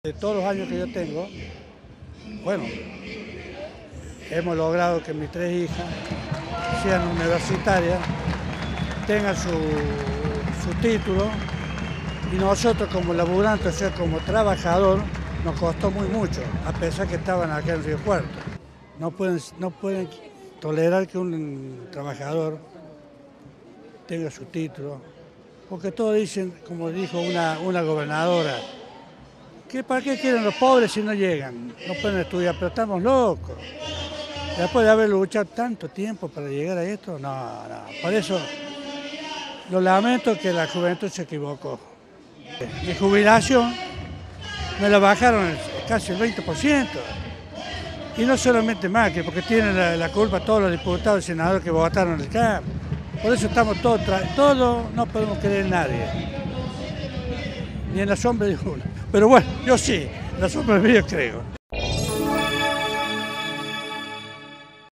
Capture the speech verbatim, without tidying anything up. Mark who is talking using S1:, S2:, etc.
S1: De todos los años que yo tengo, bueno, hemos logrado que mis tres hijas sean universitarias, tengan su, su título, y nosotros como laburantes, o sea, como trabajador, nos costó muy mucho, a pesar que estaban acá en Río Cuarto. No pueden, no pueden tolerar que un trabajador tenga su título, porque todos dicen, como dijo una, una gobernadora, ¿qué, ¿para qué quieren los pobres si no llegan? No pueden estudiar, pero estamos locos. Después de haber luchado tanto tiempo para llegar a esto, no, no. Por eso, lo lamento que la juventud se equivocó. Mi jubilación me la bajaron casi el veinte por ciento. Y no solamente Macri, porque tienen la, la culpa todos los diputados y senadores que votaron el C A M. Por eso estamos todos, todos no podemos creer en nadie. Ni en la sombra de uno. Pero bueno, yo sí, en la sombra de mí yo creo.